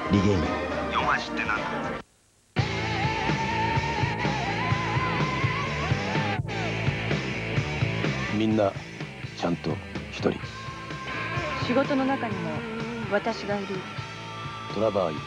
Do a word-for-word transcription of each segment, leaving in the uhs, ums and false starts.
リゲイン。 ヨマジってなんだ。 みんなちゃんと一人。 仕事の中にも私がいる。 トラバーイ。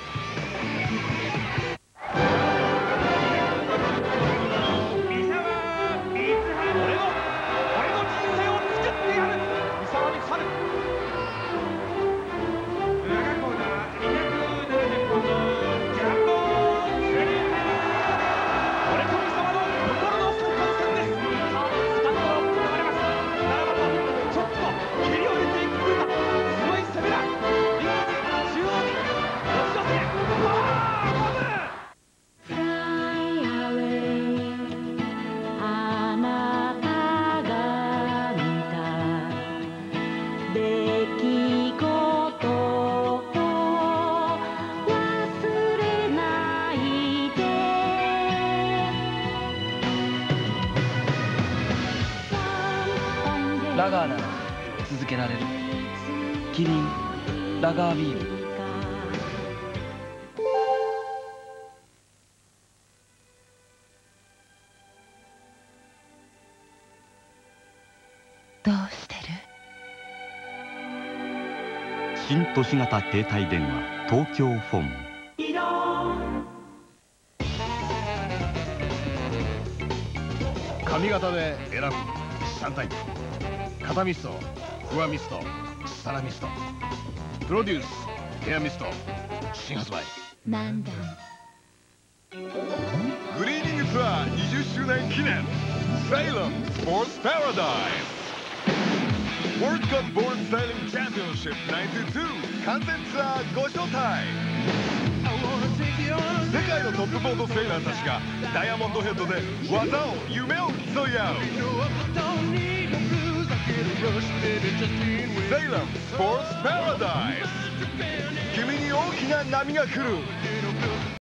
ラガーなら続けられる。キリンラガービール。 どうしてる？ 新都市型携帯電話東京フォン。 髪型で選ぶさんタイプ。肩ミスト、フワミスト、サラミスト、プロデュースヘアミスト新発売。 なんだ。 グリーニングツアーにじゅっしゅうねん記念セイロンスポーツパラダイスワールドカップボードスタイリングチャンピオンシップナインティーツー完全ツアーご招待。世界のトップボードセーラーたちがダイヤモンドヘッドで技を夢を競い合う。セイロンスポーツパラダイス、君に大きな波が来る。